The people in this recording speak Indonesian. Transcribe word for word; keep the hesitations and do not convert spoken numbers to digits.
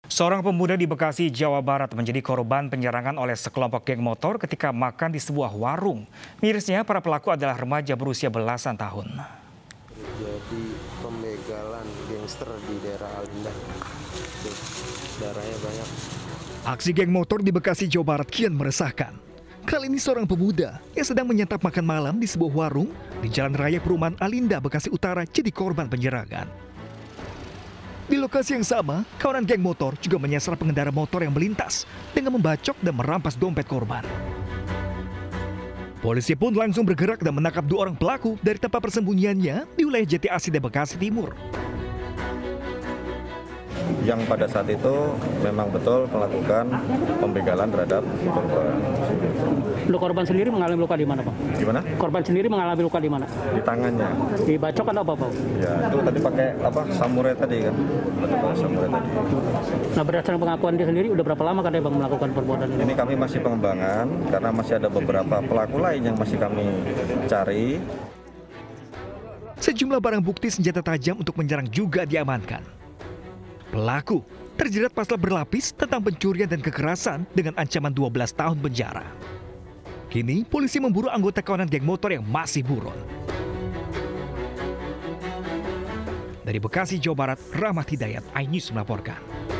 Seorang pemuda di Bekasi, Jawa Barat menjadi korban penyerangan oleh sekelompok geng motor ketika makan di sebuah warung. Mirisnya, para pelaku adalah remaja berusia belasan tahun. Jadi pembegalan gangster di daerah Alinda. Darahnya banyak. Aksi geng motor di Bekasi, Jawa Barat kian meresahkan. Kali ini seorang pemuda yang sedang menyantap makan malam di sebuah warung di Jalan Raya Perumahan Alinda, Bekasi Utara jadi korban penyerangan. Di lokasi yang sama, kawanan geng motor juga menyasar pengendara motor yang melintas dengan membacok dan merampas dompet korban. Polisi pun langsung bergerak dan menangkap dua orang pelaku dari tempat persembunyiannya di wilayah Jati Asih, Bekasi Timur. Yang pada saat itu memang betul melakukan pembegalan terhadap korban. Lu korban sendiri mengalami luka di mana, Pak? Gimana? Korban sendiri mengalami luka di mana? Di tangannya. Dibacok atau apa, Pak? Ya, itu tadi pakai apa? Samurai tadi kan. Pakai samurai tadi. Nah, berdasarkan pengakuan dia sendiri, udah berapa lama katanya Bang melakukan perbuatan ini? Ini kami masih pengembangan karena masih ada beberapa pelaku lain yang masih kami cari. Sejumlah barang bukti senjata tajam untuk menyerang juga diamankan. Pelaku terjerat pasal berlapis tentang pencurian dan kekerasan dengan ancaman dua belas tahun penjara. Kini polisi memburu anggota kawanan geng motor yang masih buron. Dari Bekasi, Jawa Barat, Rahmat Hidayat, iNews melaporkan.